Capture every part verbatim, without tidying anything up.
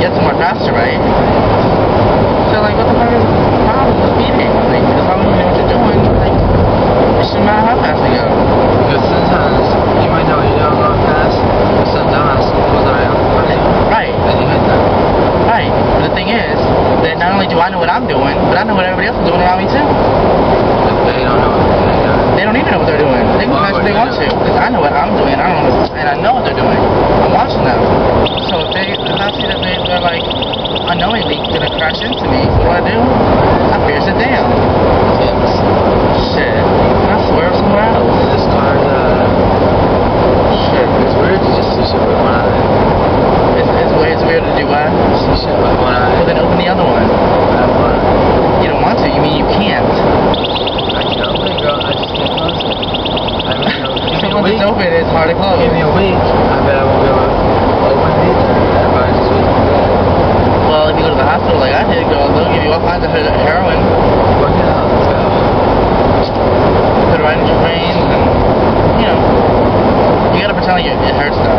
get somewhere faster, right? So, like, what the fuck is the problem with speeding? Like, as long as you know what you're doing, like, it shouldn't matter how fast you go. Because sometimes you might know you're doing going fast, but some dumbass goes around. Right. And you hit them. Right. But the thing is, that not only do I know what I'm doing, but I know what everybody else is doing around me too. They don't know what they're doing. They don't even know what they're doing. They can crash if they want to. Because I know what I'm doing, I don't know what, and I know what they're doing. I'm watching them. So if they, if I see that they, they're like unknowingly gonna crash into me, what do I do? I pierce it down. Yes. Shit. I swerve somewhere else. This car's, uh... Shit. It's weird to just see shit with one eye. It's, it's, weird, it's weird to do what? See shit with one eye. Well, then open the other one. I have one. You don't want to. You mean you can't? I can open it, girl. I just can't close it. I mean, you know, give me a Once week. it's open, it's hard to close. Give me a week. I bet I won't be able to open it either. Everybody's just waiting for that. Well, if you go to the hospital like I did, girl, they'll give you all kinds of heroin. Work it out. Let's go. Put it right in your veins, and, you know, you gotta pretend like it, it hurts though.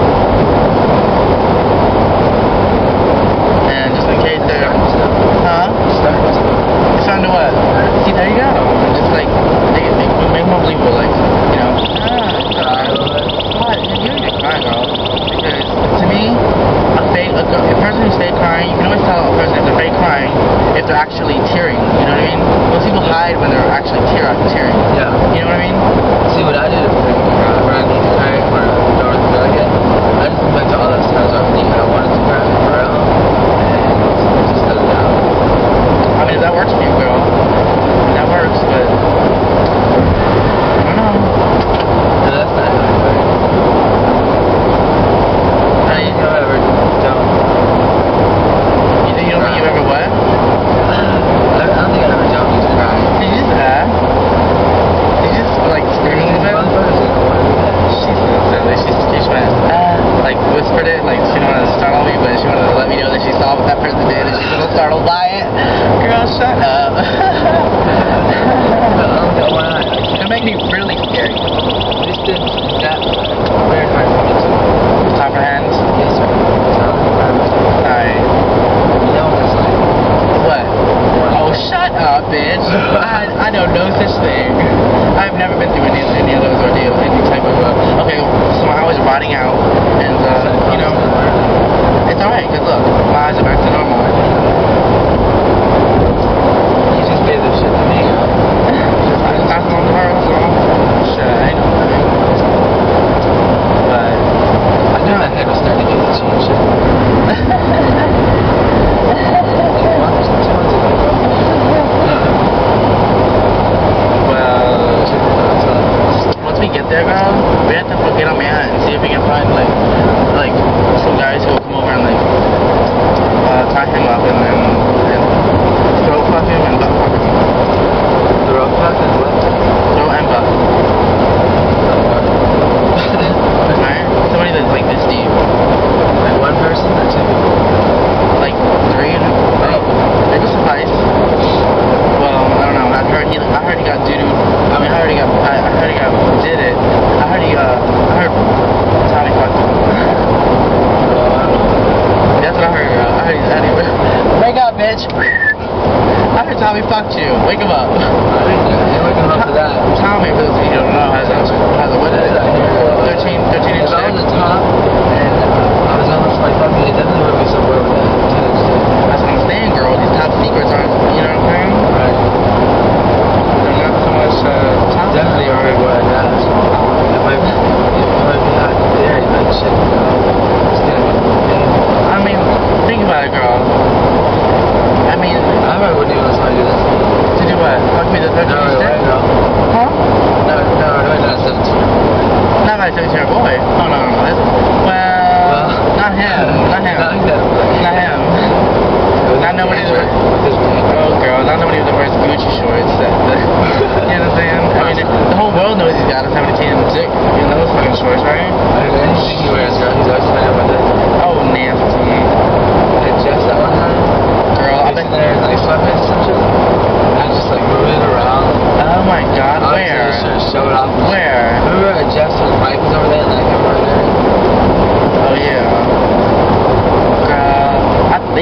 And just in case they're... Huh? It's starting to what? See, there you go. Just like, they, they make more believable, like, you know. Ah, what? You need to cry, girl. Because, to me, a fake, a, a person who's fake crying, you can always tell a person if they're fake crying if they're actually tearing, you know what I mean? Most people hide when they're actually tear tearing. Yeah. You know what I mean? See, what I did when I need to cry when I was delicate, I just went to all those times where I think I wanted to cry for real, and just let it out. I mean, if that works for you, girl, that works, but I don't know. No, that's not how I cry. I think I've ever done. You think you don't think you've ever what? I don't think I've ever done these crying. Did you just ask? Did you just, like, screaming a bit? She's so silly. She's, she's trying to, ah, like, whispered it, like, she didn't want to startle me, but she wanted to let me know that she saw what that person did, and she's a little startled by it. Girl, shut up. It'll make me really scary. This did that very hard for me to Top of hands? Yes, sir. Alright. You know what that's like? What? Oh, shut up, bitch. I, I know no such thing. I've never been through any, any of those ordeals, any type of, uh, okay, so I was rotting out, and, uh, you know, it's alright, because look, my eyes are back to normal. You just gave this shit to me. I just passed it on to her, so, shit, I know. But, I knew my head was starting to get itchy and shit. once we get there, girl, we have to get on my aunt and see if we can find, like, like, some guys who will come over and, like, uh, tie him up and then, and throat fuck him and butt fuck him. Throat fuck and what? Throat and butt. Right? Somebody that's, like, this deep. Like one person or two people? Like, three, like, they will suffice. Well, I don't know, I heard he, I heard he got doo-doo, I mean, I heard he got, I, I heard he got, did it, I heard he, uh, I heard Tommy fucked him. That's what I heard, girl. I heard he's, I heard he, wake up, bitch! I heard Tommy fucked you, wake him up. I didn't know. Wake him up to that. Tommy, for those of you who don't know, has a, has a, what is it, thirteen, thirteen inch If I dick. was a top, and I was almost like fucking, it definitely would be somewhere with that ten inch dick. That's what I'm saying, girl, these top secrets aren't, you know what I'm saying? Right. They're not so much, uh, top Definitely secrets. already where I got it. It might be, it might be hot there, but shit, you know, it's gonna be pain. I mean, think about it, girl. I mean, I probably wouldn't even let somebody do that. to do what? Fuck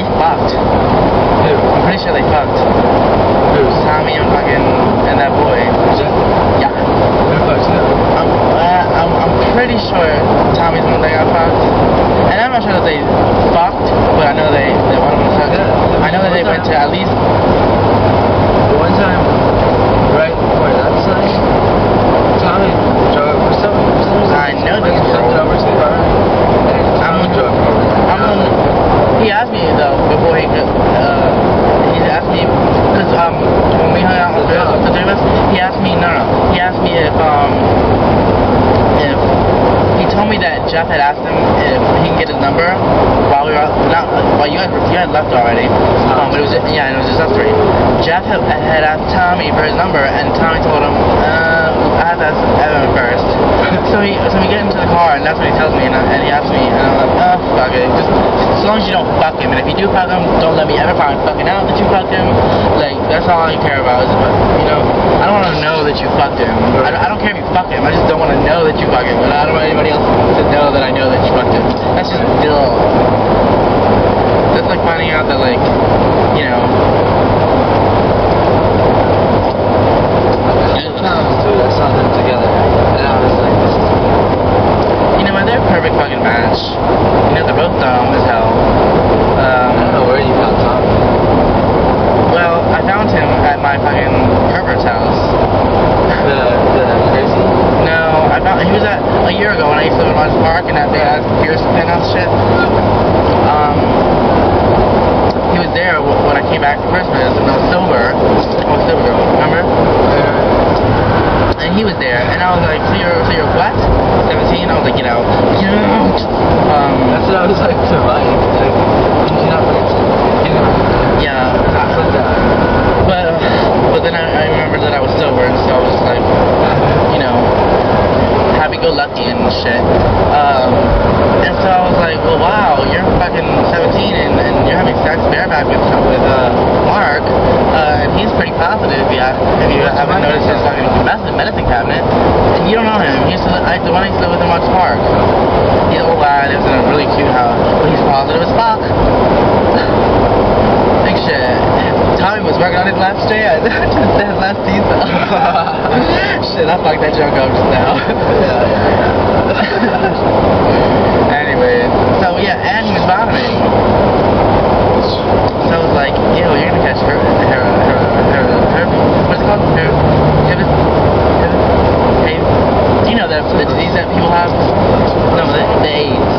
they fucked. Who? I'm pretty sure they fucked. Who? Tommy and fucking and that boy. Jeff? Yeah. Who fucked him? I'm, uh, I'm I'm pretty sure Tommy's the one that got fucked. And I'm not sure that they fucked, but I know they they one of them fucked. Yeah. I know that they went to at least. The one time, right before that time, Tommy drove for some, for some reason. I know like, this girl. something over to the car. And Tommy I'm- drove over there. I'm on, he asked me though before he could. Uh, he asked me because um when we hung out with the, the three of us, he asked me no no he asked me if um if he told me that Jeff had asked him if he can get his number while we were not while you had you had left already. Um, but it was yeah, and it was just us three. Jeff had, had asked Tommy for his number, and Tommy told him, uh, I have to ask Evan first. so he so we get into the car, and that's what he tells me, and, I, and he asks me, and I'm like, oh fuck it, just as long as you don't fuck him, and if you do fuck him, don't let me ever find fucking out that you fucked him. Like that's all I care about is, you know, I don't want to know that you fucked him. I, I don't care if you fuck him. I just don't want to know that you fuck him. But I don't want anybody else to know that I know that you fucked him. That's just dull. That's like finding out that, like, you know. Dude, I saw them together, and I was like, this is... You know what? They're a perfect fucking match. You know, they're both dumb as hell. Um, I don't know where you found Tom. well, I found him at my fucking pervert's house. The, the crazy? No, I found he was at a year ago when I used to live in Rogers Park and that big ass Pierce penthouse shit. Um, he was there w when I came back for Christmas and I was sober. I was sober, remember? And he was there, and I was like, so you're, so you're what? seventeen? I was like, you know, you know. Um, That's what I was like to Mike. Like, you know, you know. yeah. I said that. But, uh, but then I, I remembered that I was sober, and so I was just like, you know, happy-go-lucky and shit. Um, and so I was like, well, wow, you're fucking seventeen, and, and you're having sex bareback with with uh, Mark, uh, and he's pretty positive. If you, have, if you haven't noticed his fucking medicine, medicine cabinet, and you don't know him. He used to, I, the one I used to live with in Rogers Park. He's old guy, lives in a really cute house, but he's positive as fuck. Big shit. Tommy was working on his last day. I just said his last teeth though. Shit, I fucked that joke up just now. Yeah, yeah, yeah. Anyways, so yeah, and he was vomiting. So I was like, yo, you're gonna catch her, her, her, her, her, what's it called? Her, her, her, hey, you know that the disease that people have? No, the, the AIDS.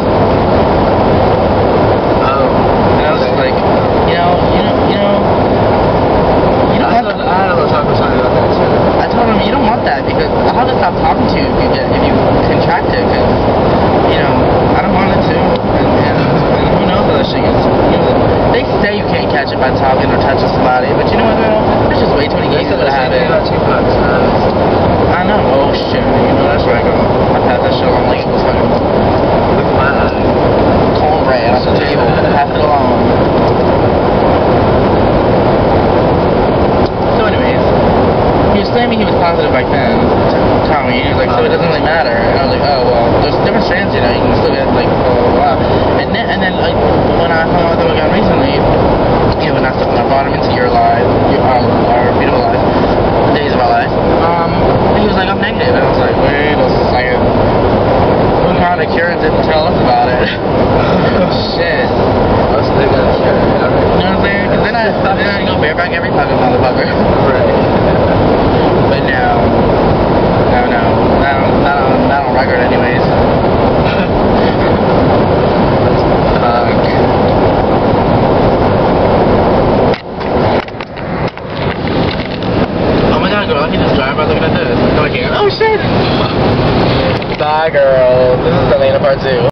Oh. And I was just like, you know, you know, you know, you don't I have thought, I had a little talk with somebody about that too. I told him, you don't want that because I'll have to stop talking to you if you get if you contract it because you know I don't want it to, and, and, and who knows how that shit gets. You know, they say you can't catch it by talking or touching somebody, but you know what? Though? There's just way too many They games said that the have same it. thing about Tupac. Uh, I know. Oh shit, you know that's right, girl. I passed that shit on like it was fucking look at my eye. cornbread off the table. Pass it along. So, anyways. He was claiming he was positive back then, Tommy. He was like, so it doesn't really matter. And I was like, oh, well, there's different strands, you know, you can still get, like, blah, blah, blah. And then, and then like, when I hung out with him again recently, you know, when I, when I brought him into your lives, your, our, our beautiful lives, the days of our lives, um, he was like, I'm negative. And I was like, wait a second. What kind of cure didn't tell us about it? Shit. Oh, so they got a cure. You know what I'm saying? Because then I, then I go bareback every fucking motherfucker. Right. But no, no, no, not on, not on, not on record anyways. Fuck. Oh my god, girl, I can just drive by looking at this. No, I can't. Oh shit! Bye, girl. This is Atlanta part two.